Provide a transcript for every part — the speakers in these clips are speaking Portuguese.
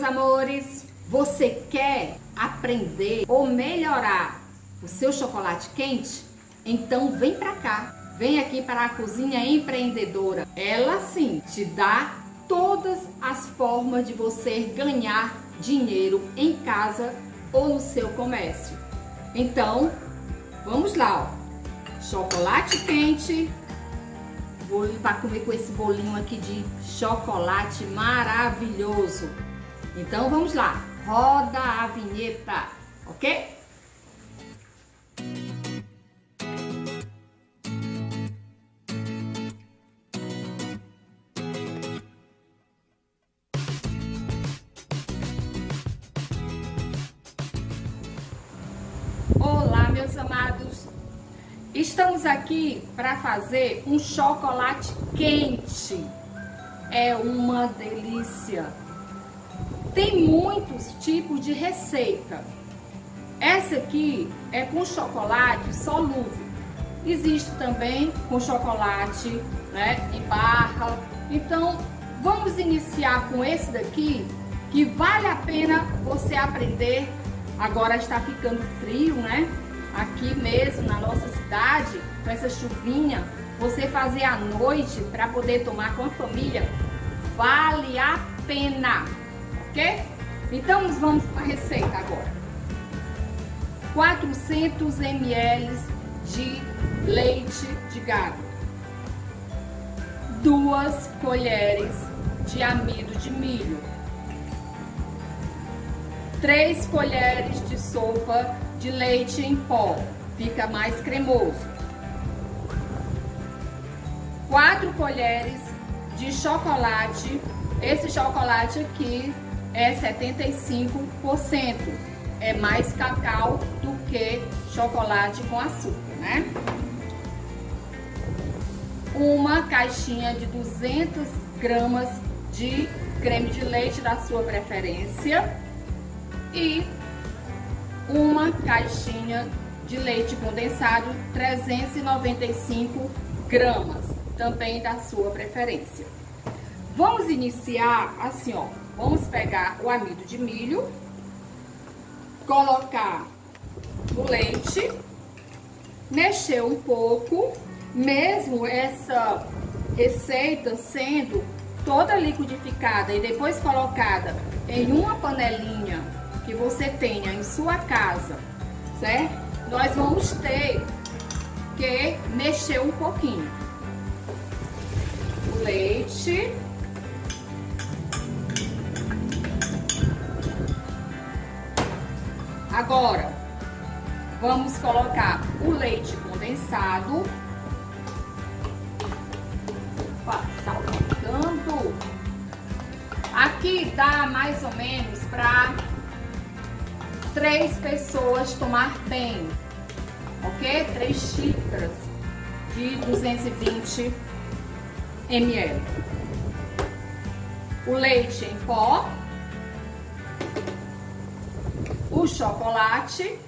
amores, você quer aprender ou melhorar o seu chocolate quente? Então vem pra cá, vem aqui para a Cozinha Empreendedora. Ela sim te dá todas as formas de você ganhar dinheiro em casa ou no seu comércio. Então, vamos lá, ó. Chocolate quente, para comer com esse bolinho aqui de chocolate maravilhoso. Então vamos lá, roda a vinheta, ok? Olá, meus amados, estamos aqui para fazer um chocolate quente. É uma delícia. Tem muitos tipos de receita. Essa aqui é com chocolate solúvel. Existe também com chocolate, né, em barra. Então, vamos iniciar com esse daqui, que vale a pena você aprender. Agora está ficando frio, né? Aqui mesmo na nossa cidade, com essa chuvinha, você fazer à noite para poder tomar com a família, vale a pena, ok? Então vamos para a receita agora. 400 ml de leite de gado, 2 colheres de amido de milho, 3 colheres de sopa de leite em pó, fica mais cremoso, 4 colheres de chocolate. Esse chocolate aqui é 75%, é mais cacau do que chocolate com açúcar, né? Uma caixinha de 200 gramas de creme de leite da sua preferência e uma caixinha de leite condensado 395 gramas, também da sua preferência. Vamos iniciar assim, ó. Vamos pegar o amido de milho, colocar o leite, mexer um pouco, mesmo essa receita sendo toda liquidificada e depois colocada em uma panelinha que você tenha em sua casa, certo? Nós vamos ter que mexer um pouquinho. O leite. Agora, vamos colocar o leite condensado. Opa, saltando. Aqui dá mais ou menos para 3 pessoas tomar bem, ok? 3 xícaras de 220 ml. O leite em pó, o chocolate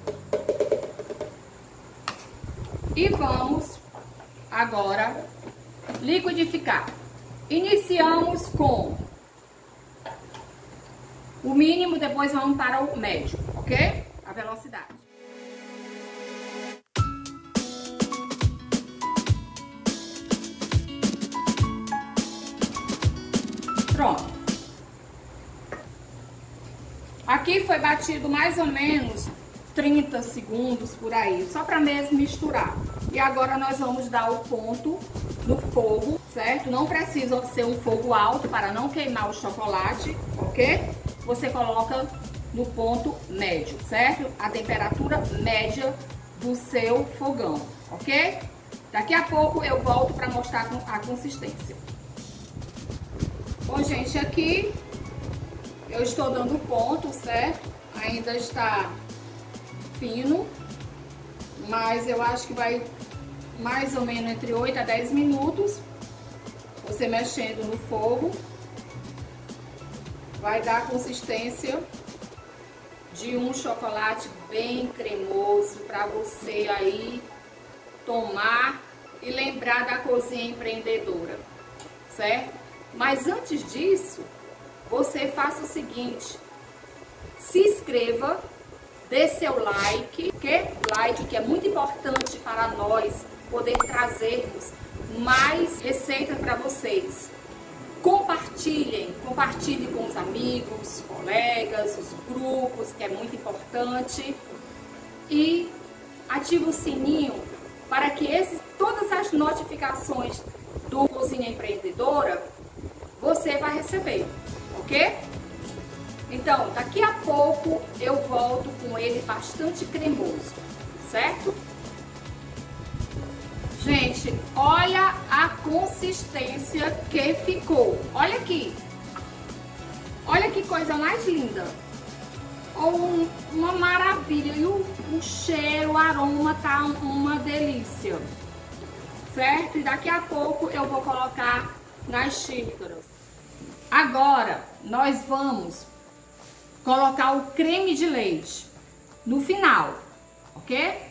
e vamos agora liquidificar. Iniciamos com o mínimo, depois vamos para o médio, ok? A velocidade. Pronto. Aqui foi batido mais ou menos 30 segundos por aí, só para mesmo misturar. E agora nós vamos dar o ponto no fogo, certo? Não precisa ser um fogo alto para não queimar o chocolate, ok? Você coloca no ponto médio, certo? A temperatura média do seu fogão, ok? Daqui a pouco eu volto para mostrar a consistência. Bom, gente, aqui eu estou dando ponto, certo? Ainda está fino, mas eu acho que vai mais ou menos entre 8 a 10 minutos. Você mexendo no fogo, vai dar a consistência de um chocolate bem cremoso para você aí tomar e lembrar da Cozinha Empreendedora, certo? Mas antes disso, você faça o seguinte: se inscreva, dê seu like, que é muito importante para nós poder trazermos mais receitas para vocês. Compartilhem com os amigos, colegas, os grupos, que é muito importante. E ative o sininho para que todas as notificações do Cozinha Empreendedora você vai receber, ok? Então, daqui a pouco eu volto com ele bastante cremoso, certo? Gente, olha a consistência que ficou. Olha aqui. Olha que coisa mais linda. Uma maravilha. E o cheiro, o aroma tá uma delícia. Certo? E daqui a pouco eu vou colocar nas xícaras. Agora, nós vamos colocar o creme de leite no final, ok?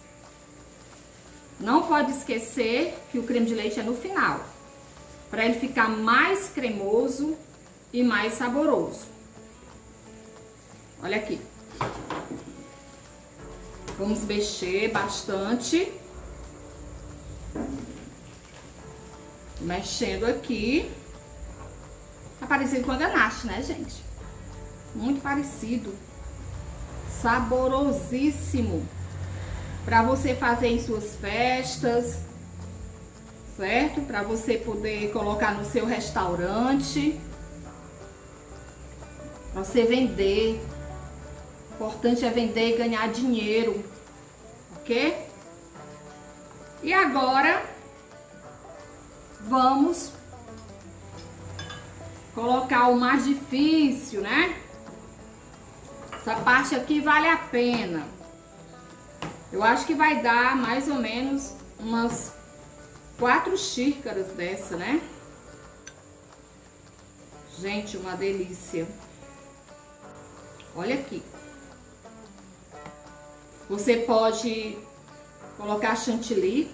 Não pode esquecer que o creme de leite é no final, para ele ficar mais cremoso e mais saboroso. Olha aqui. Vamos mexer bastante. Mexendo aqui. Tá parecido com a ganache, né, gente? Muito parecido. Saborosíssimo. Para você fazer em suas festas, certo? Para você poder colocar no seu restaurante, para você vender. O importante é vender e ganhar dinheiro, ok? E agora vamos colocar o mais difícil, né? Essa parte aqui vale a pena. Eu acho que vai dar mais ou menos umas 4 xícaras dessa, né? Gente, uma delícia. Olha aqui. Você pode colocar chantilly.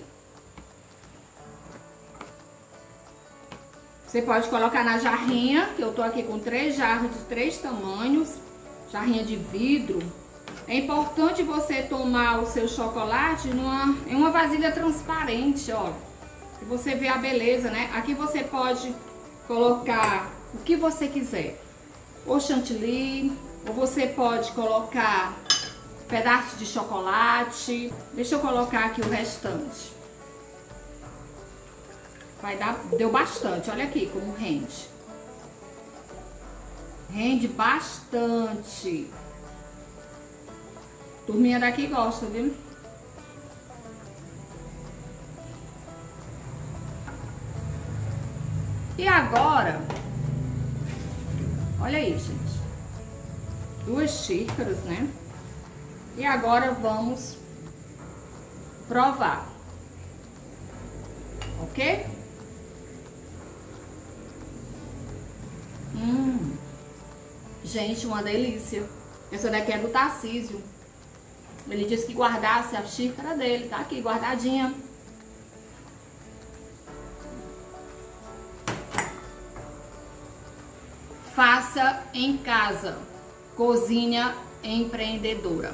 Você pode colocar na jarrinha, que eu tô aqui com 3 jarras de 3 tamanhos. Jarrinha de vidro. É importante você tomar o seu chocolate em uma vasilha transparente, ó. Que você vê a beleza, né? Aqui você pode colocar o que você quiser. Ou chantilly, ou você pode colocar pedaços de chocolate. Deixa eu colocar aqui o restante. Deu bastante, olha aqui como rende. Rende bastante. Turminha daqui gosta, viu? E agora, olha aí, gente. 2 xícaras, né? E agora vamos provar. Ok? Gente, uma delícia. Essa daqui é do Tarcísio. Ele disse que guardasse a xícara dele, tá aqui guardadinha. Faça em casa. Cozinha Empreendedora.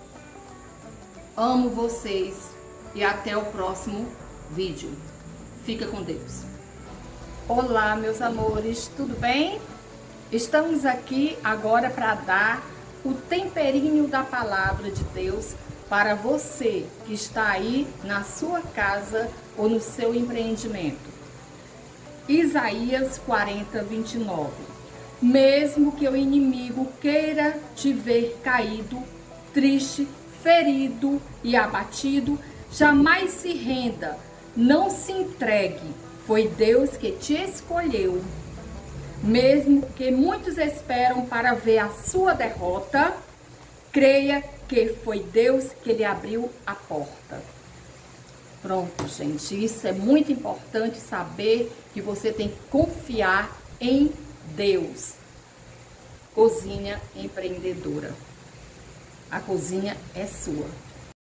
Amo vocês e até o próximo vídeo. Fica com Deus. Olá, meus amores, tudo bem? Estamos aqui agora para dar o temperinho da palavra de Deus para você que está aí na sua casa ou no seu empreendimento. Isaías 40, 29. Mesmo que o inimigo queira te ver caído, triste, ferido e abatido, jamais se renda, não se entregue. Foi Deus que te escolheu. Mesmo que muitos esperam para ver a sua derrota, creia que foi Deus que lhe abriu a porta. Pronto, gente, isso é muito importante saber que você tem que confiar em Deus. Cozinha Empreendedora. A cozinha é sua.